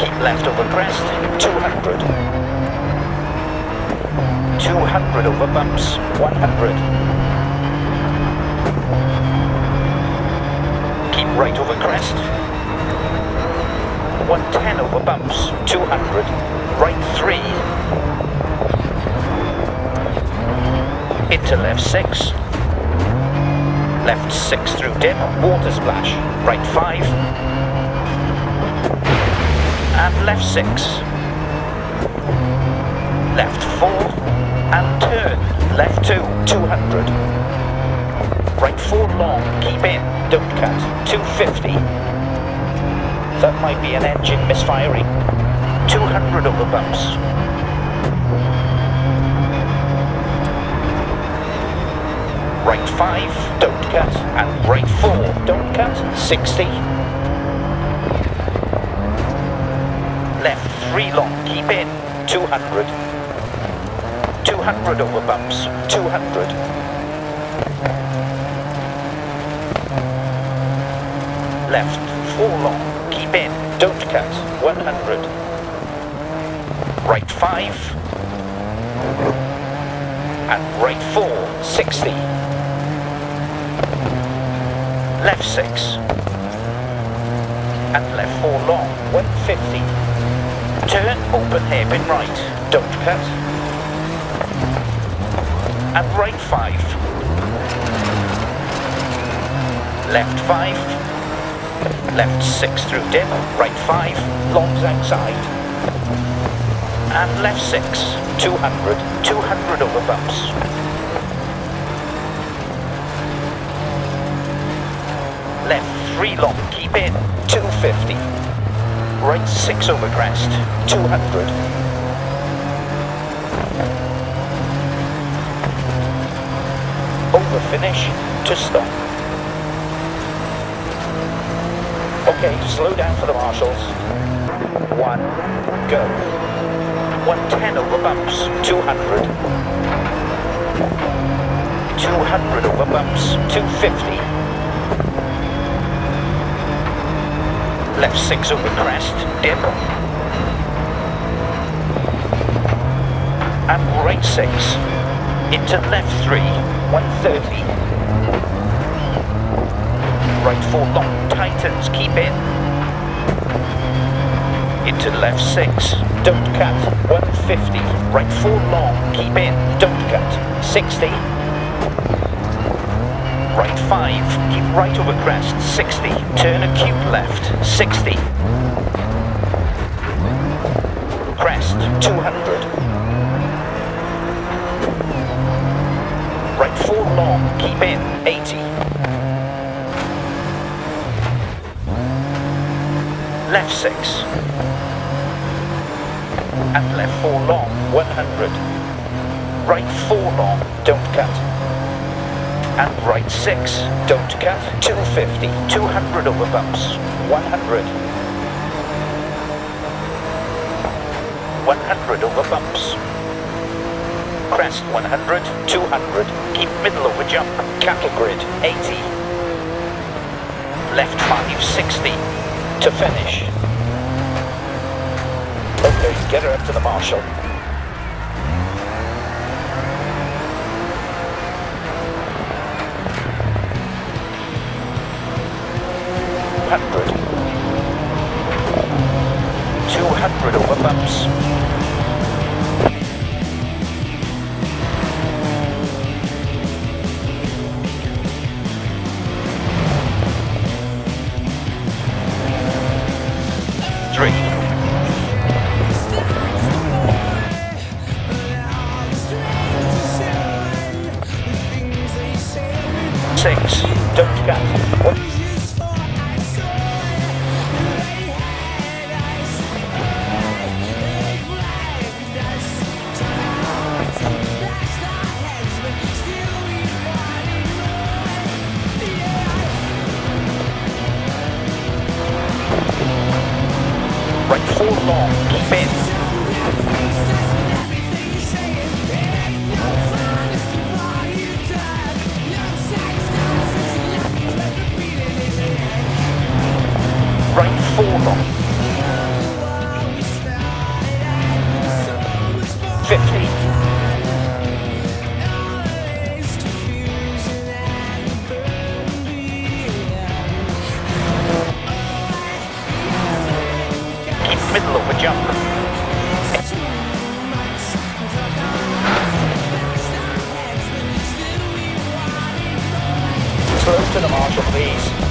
keep left over crest, 200. 200 over bumps, 100. Keep right over crest. 110 over bumps, 200. Right 3. Into left 6. Left 6 through dip, water splash. Right 5. And left 6. Left 4. And turn. Left 2, 200. Right 4 long, keep in, don't cut, 250. That might be an engine misfiring. 200 over bumps. Right 5, don't cut, and right 4, don't cut, 60. Left 3 long, keep in, 200. 200 over bumps, 200. Left 4 long, keep in, don't cut, 100. Right 5. And right 4, 60. Left 6. And left 4 long, 150. Turn, open hairpin right, don't cut. And right 5. Left 5. Left 6 through dip, right 5, longs outside. And left 6, 200, 200 over bumps. Left 3 long, keep in, 250. Right 6 over crest, 200. Over finish to stop. Okay, slow down for the marshals. 1, go. 110 over bumps, 200. 200 over bumps, 250. Left 6 over crest, dip. And right 6. Into left 3, 130. Right 4 long, tightens, keep in. Into left 6, don't cut, 150. Right 4 long, keep in, don't cut, 60. Right 5, keep right over crest, 60. Turn acute left, 60. Crest, 200. Right 4 long, keep in, 80. Left 6. And left 4 long, 100. Right 4 long, don't cut. And right 6, don't cut, 250. 200 over bumps, 100. 100 over bumps. Crest 100, 200. Keep middle over jump, cattle grid, 80. Left 5, 60. To finish. Okay, get her up to the marshal. 100. 200 over bumps. Six, don't cut. Right 4 long, keep in. Right 4 long. jump. Slow to the marshal, please.